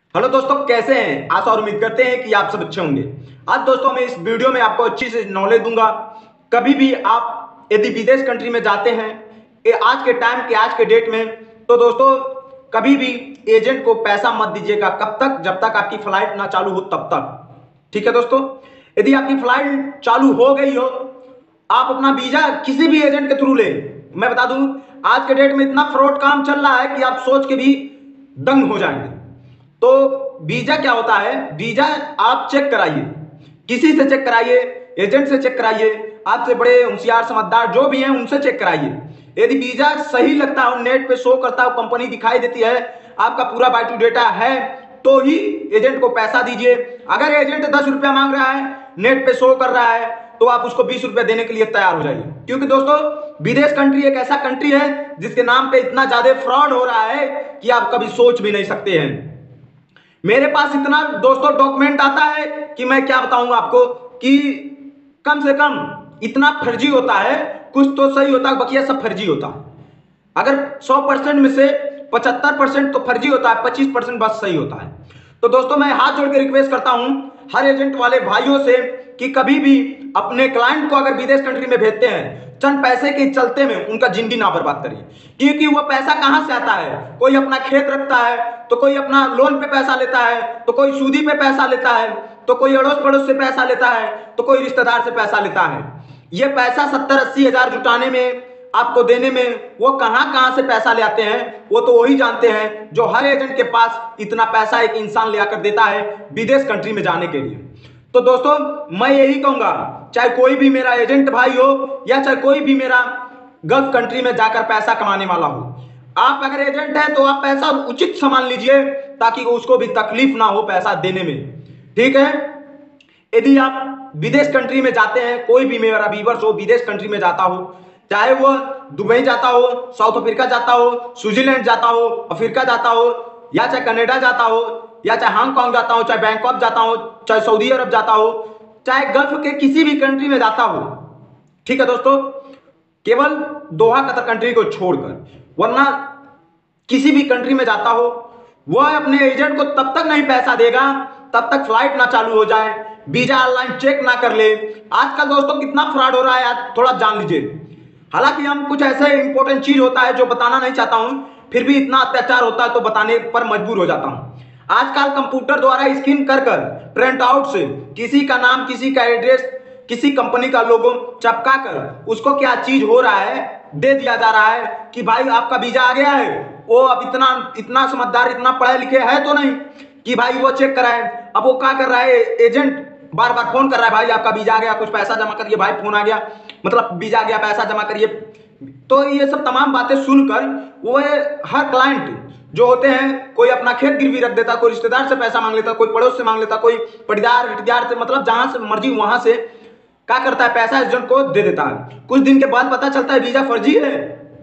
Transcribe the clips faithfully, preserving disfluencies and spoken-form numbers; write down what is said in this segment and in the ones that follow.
Hello दोस्तों, कैसे हैं? आशा और उम्मीद करते हैं कि आप सब अच्छे होंगे। आज दोस्तों मैं इस वीडियो में आपको अच्छी से नॉलेज दूंगा। कभी भी आप यदि विदेश कंट्री में जाते हैं ये आज के टाइम के आज के डेट में, तो दोस्तों कभी भी एजेंट को पैसा मत दीजिएगा। कब तक? जब तक आपकी फ्लाइट ना चालू हो तब तक। ठीक है दोस्तों, यदि आपकी फ्लाइट चालू हो गई हो, आप अपना वीजा किसी भी एजेंट के थ्रू ले। मैं बता दूं आज के डेट में इतना फ्रॉड काम चल रहा है कि आप सोच के भी दंग हो जाएंगे। तो वीजा क्या होता है? वीजा आप चेक कराइए, किसी से चेक कराइए, एजेंट से चेक कराइए, आपसे बड़े होशियार समझदार जो भी हैं उनसे चेक कराइए। यदि वीजा सही लगता हो, नेट पे शो करता हो, कंपनी दिखाई देती है, आपका पूरा बायोटू डेटा है, तो ही एजेंट को पैसा दीजिए। अगर एजेंट दस रुपया मांग रहा है, नेट पे शो कर रहा है, तो आप उसको बीस रुपया देने के लिए तैयार हो जाइए। क्योंकि दोस्तों विदेश कंट्री एक ऐसा कंट्री है जिसके नाम पे इतना ज्यादा फ्रॉड हो रहा है कि आप कभी सोच भी नहीं सकते हैं। मेरे पास इतना दोस्तों डॉक्यूमेंट आता है कि मैं क्या बताऊंगा आपको, कि कम से कम इतना फर्जी होता है। कुछ तो सही होता है, बाकी सब फर्जी होता है। अगर सौ परसेंट में से पचहत्तर परसेंट तो फर्जी होता है, पच्चीस परसेंट बस सही होता है। तो दोस्तों मैं हाथ जोड़ के रिक्वेस्ट करता हूं हर एजेंट वाले भाइयों से कि कभी भी अपने क्लाइंट को अगर विदेश कंट्री में भेजते हैं, चंद पैसे के चलते में उनका जिंदगी ना बर्बाद करिए। क्योंकि वो पैसा कहां से आता है? कोई अपना खेत रखता है, तो कोई अपना लोन पे पैसा लेता है, तो कोई सूदी पे पैसा लेता है, तो कोई अड़ोस पड़ोस से पैसा लेता है, तो कोई रिश्तेदार से पैसा लेता है। ये पैसा सत्तर अस्सी हजार जुटाने में, आपको देने में, वो कहां कहां से पैसा ले आते हैं वो तो वही जानते हैं जो हर एजेंट के पास इतना पैसा एक इंसान ले आकर देता है विदेश कंट्री में जाने के लिए। तो दोस्तों मैं यही कहूंगा, चाहे कोई भी मेरा एजेंट भाई हो या चाहे कोई भी मेरा गल्फ कंट्री में जाकर पैसा कमाने वाला हो, आप अगर एजेंट है तो आप पैसा उचित सामान लीजिए ताकि उसको भी तकलीफ ना हो पैसा देने में। ठीक है, यदि आप विदेश कंट्री में जाते हैं, कोई भी मेरा व्यूअर्स हो विदेश कंट्री में जाता हो, चाहे वो दुबई जाता हो, साउथ अफ्रीका जाता हो, स्विट्जरलैंड जाता हो, अफ्रीका जाता हो, या चाहे कनाडा जाता हो, या चाहे हांगकांग जाता हो, चाहे बैंकॉक जाता हो, चाहे सऊदी अरब जाता हो, चाहे गल्फ के किसी भी कंट्री में जाता हो। ठीक है दोस्तों, केवल दोहा कतर कंट्री को छोड़कर, वरना किसी भी कंट्री में जाता हो, वह अपने एजेंट को तब तक नहीं पैसा देगा तब तक फ्लाइट ना चालू हो जाए, वीजा ऑनलाइन चेक ना कर ले। आजकल दोस्तों कितना फ्रॉड हो रहा है आज थोड़ा जान लीजिए। हालांकि हम कुछ ऐसे इंपॉर्टेंट चीज होता है जो बताना नहीं चाहता हूं, फिर भी इतना अत्याचार होता है तो बताने पर मजबूर हो जाता हूं। आजकल कंप्यूटर द्वारा स्कैन कर कर प्रिंट आउट से किसी का नाम, किसी का एड्रेस, किसी कंपनी का लोगो चपका कर उसको क्या चीज हो रहा है दे दिया जा रहा है कि भाई आपका वीजा आ गया है। वो अब इतना इतना समझदार, इतना पढ़े लिखे है तो नहीं कि भाई वो चेक कराए। अब वो क्या कर रहा है, एजेंट बार बार फोन कर रहा है, भाई आपका वीजा आ गया, कुछ पैसा जमा करिए, भाई फोन आ गया, मतलब वीजा आ गया, पैसा जमा करिए। तो ये सब तमाम बातें सुनकर वो हर क्लाइंट जो होते हैं, कोई अपना खेत गिरवी रख देता, कोई रिश्तेदार से पैसा मांग लेता, कोई पड़ोस से मांग लेता, कोई पटीदार रिश्तेदार से, मतलब जहां से मर्जी वहां से क्या करता है, पैसा एजेंट को दे देता है। कुछ दिन के बाद पता चलता है वीजा फर्जी है,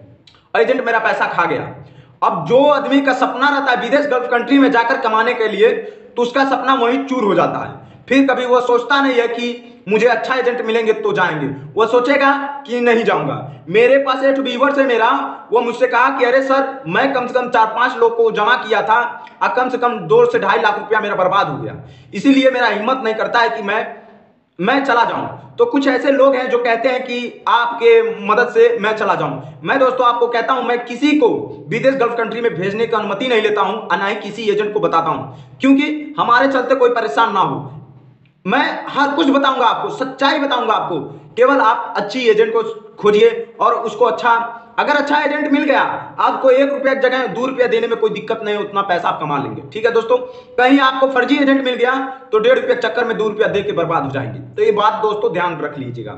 एजेंट मेरा पैसा खा गया। अब जो आदमी का सपना रहता है विदेश गल्फ कंट्री में जाकर कमाने के लिए, तो उसका सपना वहीं चूर हो जाता है। फिर कभी वो सोचता नहीं है कि मुझे अच्छा एजेंट मिलेंगे तो जाएंगे, वो सोचेगा कि नहीं जाऊंगा। मेरे पास एक व्यूअर है मेरा, वो मुझसे कहा कि अरे सर मैं कम से कम चार पांच लोग को जमा किया था और कम से कम दो से ढाई लाख रुपया मेरा बर्बाद हो गया, इसीलिए मेरा हिम्मत नहीं करता है कि मैं मैं चला जाऊं। तो कुछ ऐसे लोग हैं जो कहते हैं कि आपके मदद से मैं चला जाऊं। मैं दोस्तों आपको कहता हूं, मैं किसी को विदेश गल्फ कंट्री में भेजने की अनुमति नहीं लेता हूं और ना ही किसी एजेंट को बताता हूं, क्योंकि हमारे चलते कोई परेशान ना हो। मैं हर कुछ बताऊंगा आपको, सच्चाई बताऊंगा आपको। केवल आप अच्छी एजेंट को खोजिए और उसको अच्छा, अगर अच्छा एजेंट मिल गया, आपको एक रुपया की जगह दो रुपया देने में कोई दिक्कत नहीं, उतना पैसा आप कमा लेंगे। ठीक है दोस्तों, कहीं आपको फर्जी एजेंट मिल गया तो डेढ़ रुपया चक्कर में दो रुपया दे के बर्बाद हो जाएंगे। तो ये बात दोस्तों ध्यान रख लीजिएगा।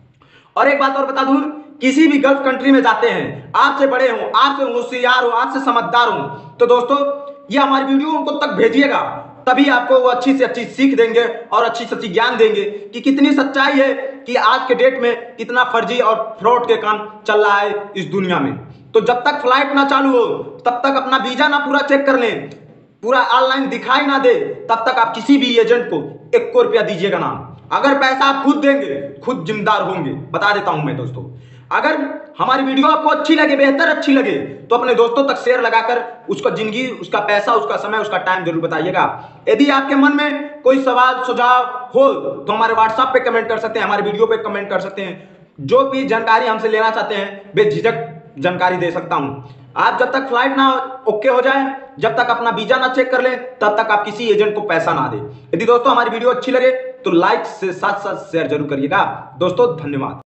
और एक बात और बता दूं, किसी भी गल्फ कंट्री में जाते हैं, आपसे बड़े हो, आपसे होशियार हो, आपसे समझदार हो, तो दोस्तों ये हमारी वीडियो उनको तक भेजिएगा, तभी आपको वो अच्छी से अच्छी सीख देंगे और अच्छी से अच्छी ज्ञान देंगे कि कितनी सच्चाई है कि आज के डेट में कितना फर्जी और फ्रॉड के काम चल रहा है इस दुनिया में। तो जब तक फ्लाइट ना चालू हो तब तक अपना वीजा ना पूरा चेक कर लें, पूरा ऑनलाइन दिखाई ना दे, तब तक आप किसी भी एजेंट को एक रुपया दीजिएगा ना। अगर पैसा आप खुद देंगे, खुद जिम्मेदार होंगे, बता देता हूं मैं दोस्तों। अगर हमारी वीडियो आपको अच्छी लगे, बेहतर अच्छी लगे, तो अपने दोस्तों तक शेयर लगाकर उसका जिंदगी, उसका पैसा, उसका समय, उसका टाइम जरूर बताइएगा। यदि आपके मन में कोई सवाल सुझाव हो तो हमारे व्हाट्सएप पे कमेंट कर सकते हैं, हमारे वीडियो पे कमेंट कर सकते हैं। जो भी जानकारी हमसे लेना चाहते हैं बेझिझक जानकारी दे सकता हूं। आप जब तक फ्लाइट ना ओके हो जाए, जब तक अपना वीजा ना चेक कर ले, तब तक आप किसी एजेंट को पैसा ना दे। यदि दोस्तों हमारी वीडियो अच्छी लगे तो लाइक से साथ साथ शेयर जरूर करिएगा। दोस्तों धन्यवाद।